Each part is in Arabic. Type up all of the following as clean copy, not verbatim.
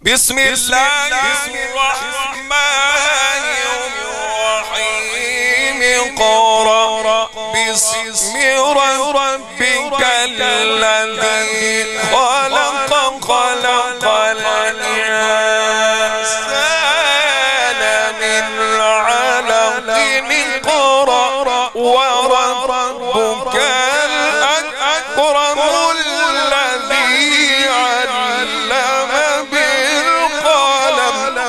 بسم الله الرحمن الرحيم اقرأ باسم ربك الذي خلق الإنسان من علق اقرأ وربك الأكرم الذي علم بالقلم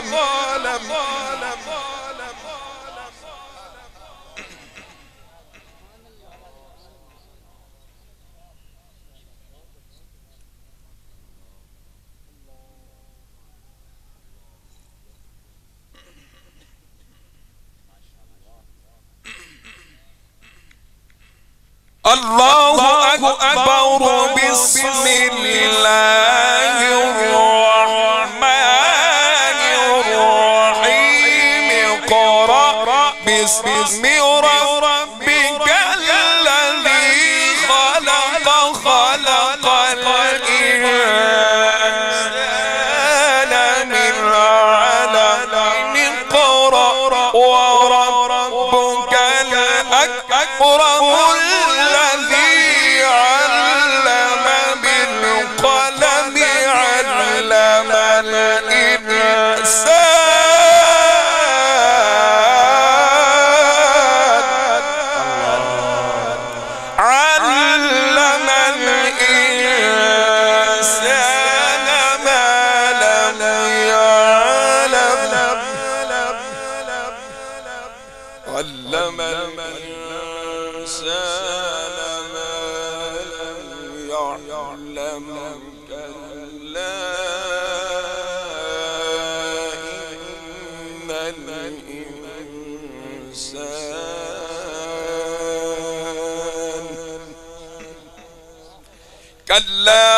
الله أكبر. بسم الله الرحمن الرحيم اقرأ باسم ربك الذي خلق الإنسان من علق اقرأ وربك الأكرم الذي علم بالقلم علم الإنسان ما لم يعلم علم الإنسان ما لم يعلم كلا إن الإنسان كلا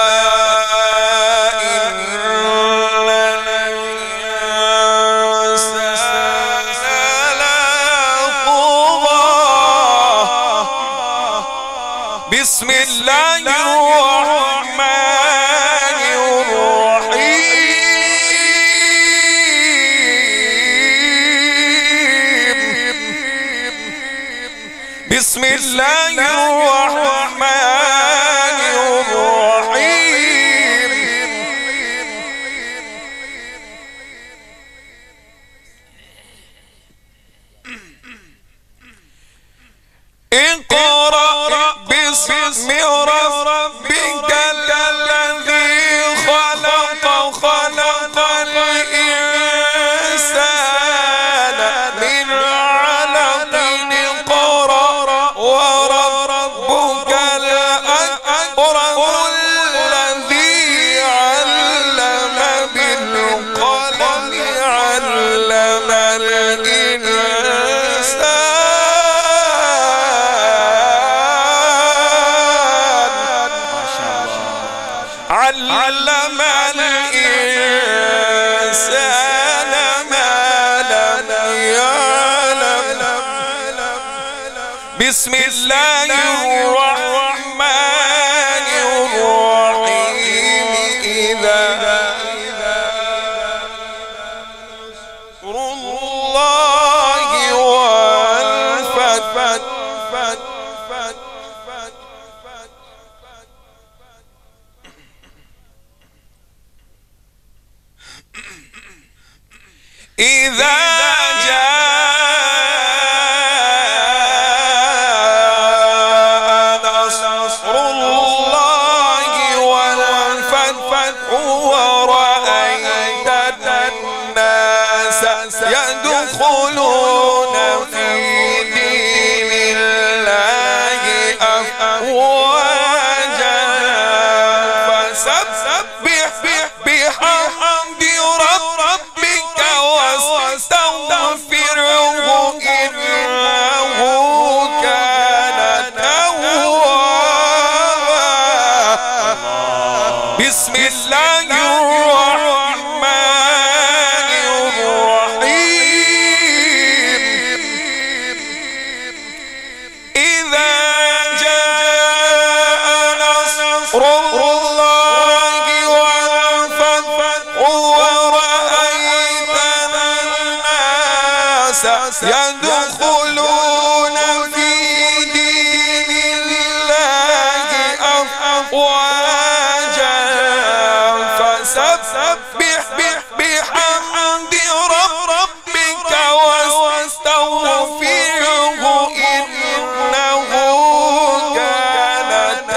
بسم الله الرحمن الرحيم بسم الله الرحمن الرحيم اقرأ باسم ربك الذي خلق الإنسان من علق اقرأ وربك الأكرم الذي علم بالقلم علم الإنسان علم الإنسان ما لم يعلم بسم الله الرحمن الرحيم إذا نصر الله والفتح إذا جاء نصر الله والفتح ورأيت الناس يدخلون في دين الله أفواجا فسبح بحمد ربك واستغفره إنه كان توابا بسم الله الرحمن الرحيم إذا جاء نصر الله والفتح يدخلون في دين الله أفواجا فسبح بحمد ربك واستغفره إنه كان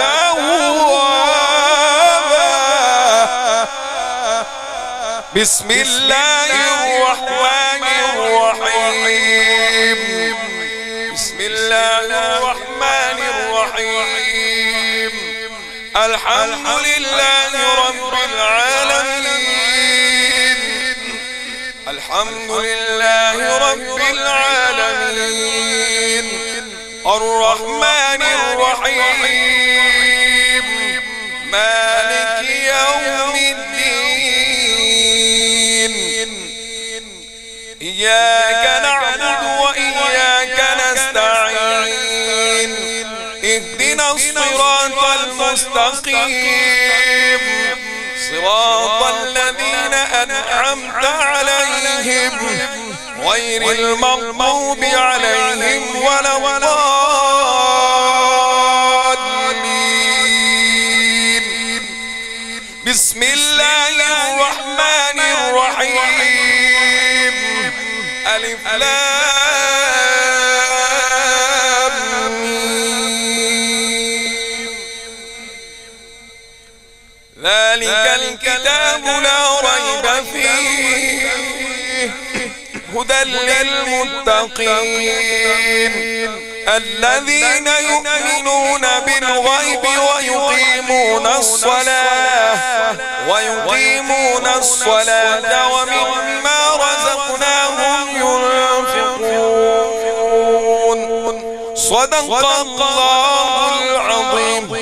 توابا. بسم الله الرحمن الرحيم. بسم الله الرحمن الرحيم. الحمد لله رب العالمين. الحمد لله رب العالمين. الرحمن الرحيم مالك يوم الدين. إياك نعبد وإياك نستعين. اهدنا الصراط المستقيم صراط الذين أنعمت عليهم غير المغضوب عليهم ولا الضالين. بسم الله الرحمن الرحيم. ألف لام ميم. ذلك الكتاب لا ريب فيه هدى للمتقين الذين يؤمنون بالغيب ويقيمون الصلاة ومما رزقناهم ينفقون. صدق الله العظيم.